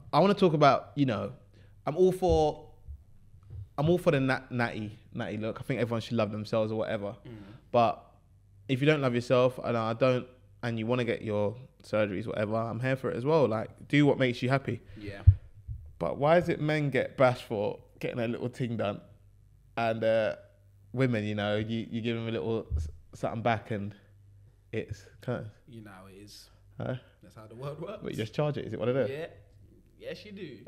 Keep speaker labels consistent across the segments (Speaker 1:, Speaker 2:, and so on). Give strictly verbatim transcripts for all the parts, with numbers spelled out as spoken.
Speaker 1: I want to talk about, you know, I'm all for, I'm all for the nat, natty, natty look. I think everyone should love themselves or whatever. Mm. But if you don't love yourself, and I don't, and you want to get your surgeries, whatever, I'm here for it as well. Like, do what makes you happy.
Speaker 2: Yeah.
Speaker 1: But why is it men get bashed for getting a little thing done, and uh, women, you know, you, you give them a little something back, and it's kind of,
Speaker 2: you know, it is.
Speaker 1: Huh?
Speaker 2: That's how the world works.
Speaker 1: But you just charge it. Is it what it is?
Speaker 2: Yeah. Yes, you do.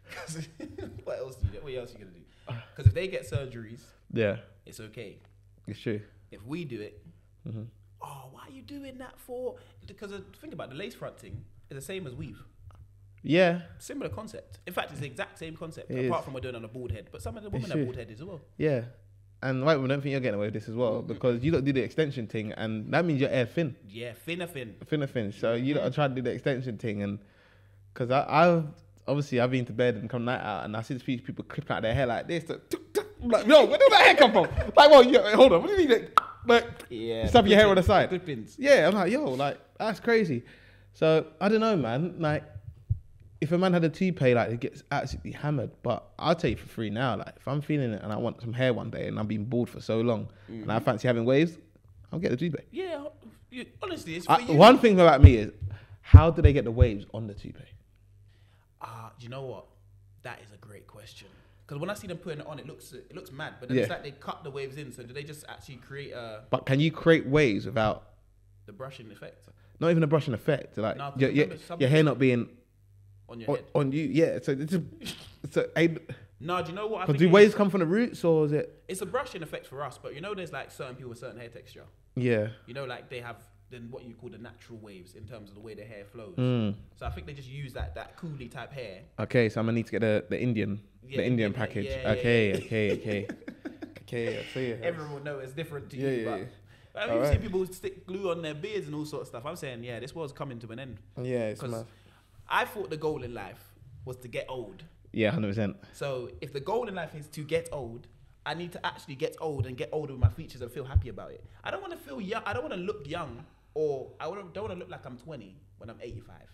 Speaker 2: What else do you do? What else are you gonna do? Because if they get surgeries,
Speaker 1: yeah,
Speaker 2: it's okay.
Speaker 1: It's true.
Speaker 2: If we do it,
Speaker 1: mm-hmm.
Speaker 2: oh, why are you doing that for? Because uh, think about it, the lace front thing is the same as weave.
Speaker 1: Yeah.
Speaker 2: Similar concept. In fact, it's the exact same concept.
Speaker 1: It
Speaker 2: apart
Speaker 1: is.
Speaker 2: from we're doing it on a bald head, but some of the women have bald heads as well.
Speaker 1: Yeah. And white women, don't think you're getting away with this as well, because you don't do the extension thing, and that means you're air thin.
Speaker 2: Yeah, thinner thin.
Speaker 1: Thinner thin. So you don't try to do the extension thing, and because I, I've obviously I've been to bed and come night out, and I see these people clipping out their hair like this. I'm like, yo, where did that hair come from? Like, well, yeah, hold on, what do you mean? Like, like
Speaker 2: yeah,
Speaker 1: stub your hair on the side.
Speaker 2: Clippings.
Speaker 1: Yeah, I'm like, yo, like that's crazy. So I don't know, man. Like, if a man had a toupee, like, it gets absolutely hammered. But I'll tell you for free now, like, if I'm feeling it and I want some hair one day and I've been bald for so long, mm-hmm. and I fancy having waves, I'll get the toupee.
Speaker 2: Yeah, you, honestly, it's for
Speaker 1: I,
Speaker 2: you.
Speaker 1: One thing about me is, how do they get the waves on the toupee?
Speaker 2: Ah, uh, do you know what? That is a great question. Because when I see them putting it on, it looks it looks mad. But then
Speaker 1: yeah.
Speaker 2: it's like they cut the waves in. So do they just actually create a...
Speaker 1: But can you create waves without...
Speaker 2: the brushing effect?
Speaker 1: Not even a brushing effect. Like,
Speaker 2: no,
Speaker 1: your, your, your hair not being...
Speaker 2: On your
Speaker 1: on,
Speaker 2: head.
Speaker 1: On you, yeah. So it's a... So, I,
Speaker 2: no, do you know what I
Speaker 1: think?
Speaker 2: Do
Speaker 1: waves come from the roots, or is it...
Speaker 2: It's a brushing effect for us, but you know there's like certain people with certain hair texture.
Speaker 1: Yeah.
Speaker 2: You know, like they have then what you call the natural waves in terms of the way their hair flows.
Speaker 1: Mm.
Speaker 2: So I think they just use that that coolie type hair.
Speaker 1: Okay, so I'm gonna need to get the, the Indian
Speaker 2: yeah,
Speaker 1: the Indian
Speaker 2: yeah,
Speaker 1: package.
Speaker 2: Yeah,
Speaker 1: okay,
Speaker 2: yeah, yeah.
Speaker 1: okay, okay, okay, I see it.
Speaker 2: Everyone will know it's different to
Speaker 1: yeah,
Speaker 2: you,
Speaker 1: yeah,
Speaker 2: but
Speaker 1: yeah.
Speaker 2: I mean, you right. see people stick glue on their beards and all sorts of stuff. I'm saying, yeah, this world's coming to an end.
Speaker 1: Yeah, it's mad.
Speaker 2: I thought the goal in life was to get old.
Speaker 1: Yeah, one hundred percent.
Speaker 2: So if the goal in life is to get old, I need to actually get old and get old with my features and feel happy about it. I don't want to feel young. I don't want to look young, or I don't want to look like I'm twenty when I'm eighty-five.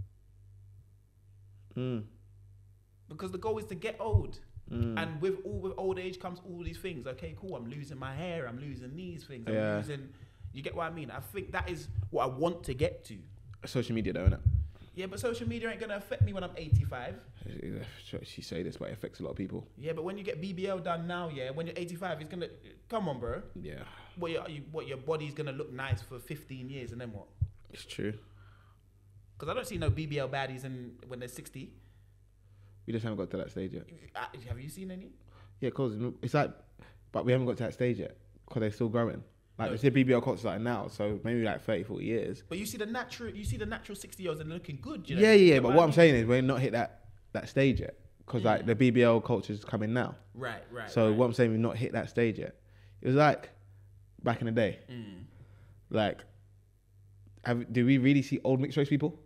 Speaker 1: Mm.
Speaker 2: Because the goal is to get old.
Speaker 1: Mm.
Speaker 2: And with all with old age comes all these things. Okay, cool. I'm losing my hair. I'm losing these things. I'm
Speaker 1: yeah.
Speaker 2: losing. You get what I mean? I think that is what I want to get to.
Speaker 1: Social media, though, innit?
Speaker 2: Yeah, but social media ain't gonna affect me when I'm eighty-five.
Speaker 1: She say this, but it affects a lot of people.
Speaker 2: Yeah, but when you get B B L done now, yeah, when you're eighty-five, it's gonna come on, bro.
Speaker 1: Yeah.
Speaker 2: What your you, what your body's gonna look nice for fifteen years, and then what?
Speaker 1: It's true.
Speaker 2: Because I don't see no B B L baddies in when they're sixty.
Speaker 1: We just haven't got to that stage yet.
Speaker 2: Uh, have you seen any?
Speaker 1: Yeah, cause it's like, but we haven't got to that stage yet because they're still growing. Like,
Speaker 2: No.
Speaker 1: they say B B L culture's like now, so maybe like thirty, forty years.
Speaker 2: But you see the natural, you see the natural sixty-year-olds and they're looking good. You know?
Speaker 1: Yeah, yeah, yeah.
Speaker 2: Get
Speaker 1: But
Speaker 2: I
Speaker 1: what I'm
Speaker 2: mean?
Speaker 1: saying is we're not hit that, that stage yet because
Speaker 2: Mm.
Speaker 1: like the B B L culture's coming now.
Speaker 2: Right, right.
Speaker 1: So
Speaker 2: right.
Speaker 1: what I'm saying, we've not hit that stage yet. It was like back in the day.
Speaker 2: Mm.
Speaker 1: Like, have, do we really see old mixed race people?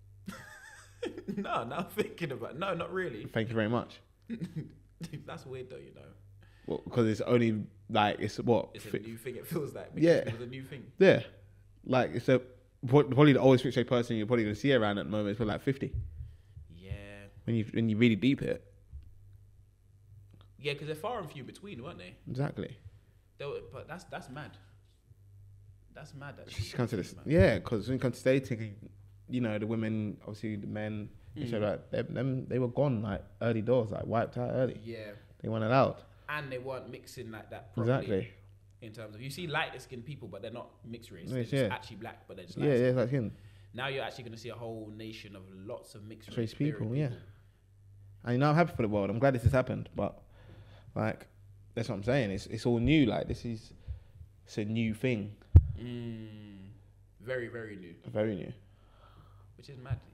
Speaker 2: no, now thinking about no, not really.
Speaker 1: Thank you very much.
Speaker 2: That's weird though, you know.
Speaker 1: Well, because it's only like it's what?
Speaker 2: It's a
Speaker 1: fi-
Speaker 2: new thing. It feels like
Speaker 1: Yeah.
Speaker 2: it was a new thing.
Speaker 1: Yeah, like it's a probably the oldest mixed race person you're probably gonna see around at the moment is probably like fifty.
Speaker 2: Yeah.
Speaker 1: When you when you really deep it.
Speaker 2: Yeah, because they're far and few between, weren't they?
Speaker 1: Exactly.
Speaker 2: They were, but that's that's mad. That's mad. Actually.
Speaker 1: She comes to
Speaker 2: That's
Speaker 1: this,
Speaker 2: mad.
Speaker 1: yeah, because when it comes to dating, you know, the women, obviously the men,
Speaker 2: Mm.
Speaker 1: mm. like them, them, they were gone like early doors, like wiped out early.
Speaker 2: Yeah.
Speaker 1: They weren't allowed.
Speaker 2: And they weren't mixing like that properly.
Speaker 1: Exactly.
Speaker 2: In terms of, you see lighter skinned people, but they're not mixed race.
Speaker 1: Yes,
Speaker 2: They're just
Speaker 1: yeah.
Speaker 2: actually black, but they're just
Speaker 1: Yeah,
Speaker 2: light
Speaker 1: yeah,
Speaker 2: skinned.
Speaker 1: it's like him.
Speaker 2: Now you're actually going to see a whole nation of lots of mixed
Speaker 1: Race
Speaker 2: race
Speaker 1: people,
Speaker 2: people.
Speaker 1: yeah. And you know, I'm happy for the world. I'm glad this has happened, but like, that's what I'm saying. It's it's all new. Like, this is, it's a new thing.
Speaker 2: Mm, very, very new.
Speaker 1: Very new.
Speaker 2: Which is mad.